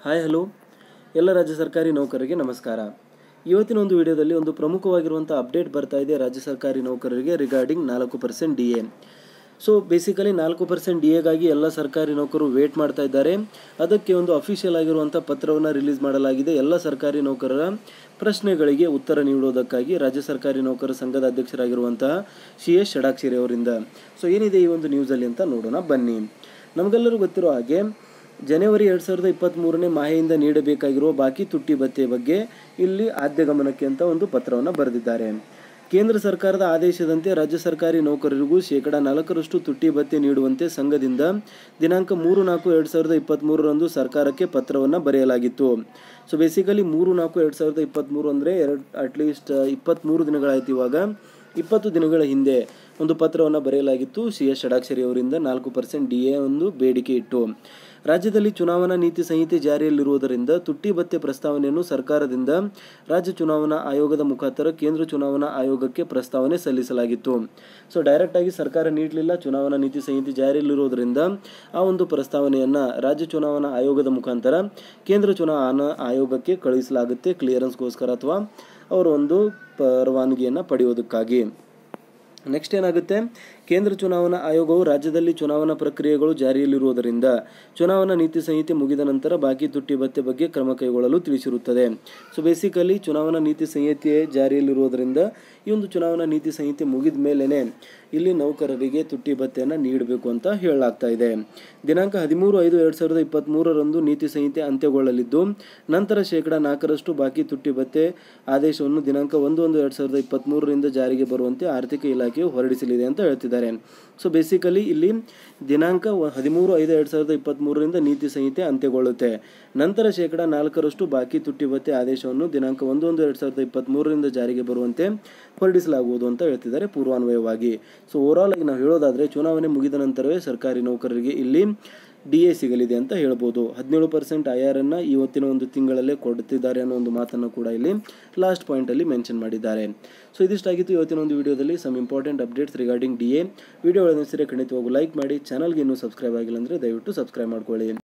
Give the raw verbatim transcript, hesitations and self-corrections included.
Hi hello ಎಲ್ಲ ರಾಜ್ಯ ಸರ್ಕಾರಿ ನೌಕರರಿಗೆ ನಮಸ್ಕಾರ. ಇವತ್ತಿನ ಒಂದು ವಿಡಿಯೋದಲ್ಲಿ ಒಂದು ಪ್ರಮುಖವಾಗಿರುವಂಥ ಅಪ್ಡೇಟ್ ಬರ್ತಾ ಇದೆ ರಾಜ್ಯ ಸರ್ಕಾರಿ ನೌಕರರಿಗೆ ರಿಗಾರ್ಡಿಂಗ್ ನಾಲ್ಕು percent D A. So basically ನಾಲ್ಕು ಪರ್ಸೆಂಟ್ ಡಿ ಎಗಾಗಿ ಎಲ್ಲ ಸರ್ಕಾರಿ ನೌಕರರು ವೇಟ್ ಮಾಡ್ತಾ ಇದ್ದಾರೆ. ಅದಕ್ಕೆ ಒಂದು ಅಫಿಷಿಯಲ್ ಆಗಿರುವಂಥ ಪತ್ರವನ್ನು ರಿಲೀಸ್ ಮಾಡಲಾಗಿದೆ. ಎಲ್ಲ ಸರ್ಕಾರಿ ನೌಕರರ ಪ್ರಶ್ನೆಗಳಿಗೆ ಉತ್ತರ ನೀಡುವುದಕ್ಕಾಗಿ ರಾಜ್ಯ ಸರ್ಕಾರಿ ನೌಕರರ ಸಂಘದ ಅಧ್ಯಕ್ಷರಾಗಿರುವಂತಹ ಸಿ ಎಸ್ ಷಡಾಕ್ಷರಿ ಅವರಿಂದ. ಸೊ ಏನಿದೆ ಈ ಒಂದು ನ್ಯೂಸಲ್ಲಿ ಅಂತ ನೋಡೋಣ ಬನ್ನಿ. ನಮಗೆಲ್ಲರೂ ಗೊತ್ತಿರೋ ಹಾಗೆ ಜನವರಿ ಎರಡು ಸಾವಿರದ ಇಪ್ಪತ್ತ್ಮೂರನೇ ಮಾಹೆಯಿಂದ ನೀಡಬೇಕಾಗಿರುವ ಬಾಕಿ ತುಟ್ಟಿ ಭತ್ಯೆ ಬಗ್ಗೆ ಇಲ್ಲಿ ಆದ್ಯ ಗಮನಕ್ಕೆ ಅಂತ ಒಂದು ಪತ್ರವನ್ನು ಬರೆದಿದ್ದಾರೆ. ಕೇಂದ್ರ ಸರ್ಕಾರದ ಆದೇಶದಂತೆ ರಾಜ್ಯ ಸರ್ಕಾರಿ ನೌಕರರಿಗೂ ಶೇಕಡ ನಾಲ್ಕರಷ್ಟು ತುಟ್ಟಿ ಭತ್ಯೆ ನೀಡುವಂತೆ ಸಂಘದಿಂದ ದಿನಾಂಕ ಮೂರು ನಾಲ್ಕು ಎರಡು ಸಾವಿರದ ಇಪ್ಪತ್ತ್ಮೂರರಂದು ಸರ್ಕಾರಕ್ಕೆ ಪತ್ರವನ್ನು ಬರೆಯಲಾಗಿತ್ತು. ಸೊ ಬೇಸಿಕಲಿ ಮೂರು ನಾಲ್ಕು ಎರಡು ಸಾವಿರದ ಇಪ್ಪತ್ತ್ಮೂರು ಅಂದರೆ ಎರಡು ಅಟ್ಲೀಸ್ಟ್ ಇಪ್ಪತ್ತ್ಮೂರು ದಿನಗಳಾಯ್ತು. ಇವಾಗ ಇಪ್ಪತ್ತು ದಿನಗಳ ಹಿಂದೆ ಒಂದು ಪತ್ರವನ್ನು ಬರೆಯಲಾಗಿತ್ತು ಸಿ ಎಸ್ ಷಡಾಕ್ಷರಿ ಅವರಿಂದ ನಾಲ್ಕು ಪರ್ಸೆಂಟ್ ಡಿ ಎ ಒಂದು ಬೇಡಿಕೆ ಇಟ್ಟು. ರಾಜ್ಯದಲ್ಲಿ ಚುನಾವಣಾ ನೀತಿ ಸಂಹಿತೆ ಜಾರಿಯಲ್ಲಿರುವುದರಿಂದ ತುಟ್ಟಿ ಭತ್ಯೆ ಪ್ರಸ್ತಾವನೆಯನ್ನು ಸರ್ಕಾರದಿಂದ ರಾಜ್ಯ ಚುನಾವಣಾ ಆಯೋಗದ ಮುಖಾಂತರ ಕೇಂದ್ರ ಚುನಾವಣಾ ಆಯೋಗಕ್ಕೆ ಪ್ರಸ್ತಾವನೆ ಸಲ್ಲಿಸಲಾಗಿತ್ತು. ಸೊ ಡೈರೆಕ್ಟಾಗಿ ಸರ್ಕಾರ ನೀಡಲಿಲ್ಲ, ಚುನಾವಣಾ ನೀತಿ ಸಂಹಿತೆ ಜಾರಿಯಲ್ಲಿರುವುದರಿಂದ ಆ ಒಂದು ಪ್ರಸ್ತಾವನೆಯನ್ನು ರಾಜ್ಯ ಚುನಾವಣಾ ಆಯೋಗದ ಮುಖಾಂತರ ಕೇಂದ್ರ ಚುನಾವಣಾ ಆಯೋಗಕ್ಕೆ ಕಳುಹಿಸಲಾಗುತ್ತೆ ಕ್ಲಿಯರೆನ್ಸ್ಗೋಸ್ಕರ ಅಥವಾ ಅವರ ಒಂದು ಪರವಾನಗಿಯನ್ನು ಪಡೆಯೋದಕ್ಕಾಗಿ. ನೆಕ್ಸ್ಟ್ ಏನಾಗುತ್ತೆ, ಕೇಂದ್ರ ಚುನಾವಣಾ ಆಯೋಗವು ರಾಜ್ಯದಲ್ಲಿ ಚುನಾವಣಾ ಪ್ರಕ್ರಿಯೆಗಳು ಜಾರಿಯಲ್ಲಿರುವುದರಿಂದ ಚುನಾವಣಾ ನೀತಿ ಸಂಹಿತೆ ಮುಗಿದ ನಂತರ ಬಾಕಿ ತುಟ್ಟಿ ಭತ್ಯೆ ಬಗ್ಗೆ ಕ್ರಮ ಕೈಗೊಳ್ಳಲು ತಿಳಿಸಿರುತ್ತದೆ. ಸೊ ಬೇಸಿಕಲಿ ಚುನಾವಣಾ ನೀತಿ ಸಂಹಿತೆ ಜಾರಿಯಲ್ಲಿರುವುದರಿಂದ ಈ ಒಂದು ಚುನಾವಣಾ ನೀತಿ ಸಂಹಿತೆ ಮುಗಿದ ಮೇಲೇ ಇಲ್ಲಿ ನೌಕರರಿಗೆ ತುಟ್ಟಿ ಭತ್ಯೆಯನ್ನು ನೀಡಬೇಕು ಅಂತ ಹೇಳಲಾಗ್ತಾ ಇದೆ. ದಿನಾಂಕ ಹದಿಮೂರು ಐದು ಎರಡು ಸಾವಿರದ ಇಪ್ಪತ್ತ್ಮೂರರಂದು ನೀತಿ ಸಂಹಿತೆ ಅಂತ್ಯಗೊಳ್ಳಲಿದ್ದು ನಂತರ ಶೇಕಡ ನಾಲ್ಕರಷ್ಟು ಬಾಕಿ ತುಟ್ಟಿ ಭತ್ಯೆ ಆದೇಶವನ್ನು ದಿನಾಂಕ ಒಂದು ಒಂದು ಎರಡು ಸಾವಿರದ ಇಪ್ಪತ್ತ್ಮೂರರಿಂದ ಜಾರಿಗೆ ಬರುವಂತೆ ಆರ್ಥಿಕ ಇಲಾಖೆಯು ಹೊರಡಿಸಲಿದೆ ಅಂತ ಹೇಳ್ತಿದ್ದಾರೆ. ಸೊ ಬೇಸಿಕಲಿ ಇಲ್ಲಿ ದಿನಾಂಕ ಹದಿಮೂರು ಐದು ಎರಡು ಸಾವಿರದ ಇಪ್ಪತ್ತ್ಮೂರರಿಂದ ನೀತಿ ಸಂಹಿತೆ ಅಂತ್ಯಗೊಳ್ಳುತ್ತೆ. ನಂತರ ಶೇಕಡ ನಾಲ್ಕರಷ್ಟು ಬಾಕಿ ತುಟ್ಟಿ ಭತ್ಯೆ ಆದೇಶವನ್ನು ದಿನಾಂಕ ಒಂದು ಒಂದು ಎರಡು ಸಾವಿರದ ಇಪ್ಪತ್ತ್ಮೂರರಿಂದ ಜಾರಿಗೆ ಬರುವಂತೆ ಹೊರಡಿಸಲಾಗುವುದು ಅಂತ ಹೇಳ್ತಿದ್ದಾರೆ ಪೂರ್ವಾನ್ವಯವಾಗಿ. ಸೊ ಓವರಾಲ್ ಆಗಿ ನಾವು ಹೇಳೋದಾದರೆ ಚುನಾವಣೆ ಮುಗಿದ ನಂತರವೇ ಸರ್ಕಾರಿ ನೌಕರರಿಗೆ ಇಲ್ಲಿ ಡಿ ಎ ಸಿಗಲಿದೆ ಅಂತ ಹೇಳ್ಬೋದು. ಹದಿನೇಳು ಪರ್ಸೆಂಟ್ ಐ ಆರ್ ಅನ್ನು ಇವತ್ತಿನ ಒಂದು ತಿಂಗಳಲ್ಲೇ ಕೊಡುತ್ತಿದ್ದಾರೆ ಅನ್ನೋ ಒಂದು ಮಾತನ್ನು ಕೂಡ ಇಲ್ಲಿ ಲಾಸ್ಟ್ ಪಾಯಿಂಟಲ್ಲಿ ಮೆನ್ಷನ್ ಮಾಡಿದ್ದಾರೆ. ಸೊ ಇದಿಷ್ಟಾಗಿತ್ತು ಇವತ್ತಿನ ಒಂದು ವಿಡಿಯೋದಲ್ಲಿ some important updates regarding D A. Video ಒಳ್ಳೆದಿದ್ದರೆ ಖಂಡಿತವಾಗೂ ಲೈಕ್ ಮಾಡಿ, ಚಾನಲ್ಗೆ ಇನ್ನೂ ಸಬ್ಸ್ಕ್ರೈಬ್ ಆಗಿಲ್ಲ ಅಂದರೆ ದಯವಿಟ್ಟು ಸಬ್ಸ್ಕ್ರೈಬ್ ಮಾಡ್ಕೊಳ್ಳಿ.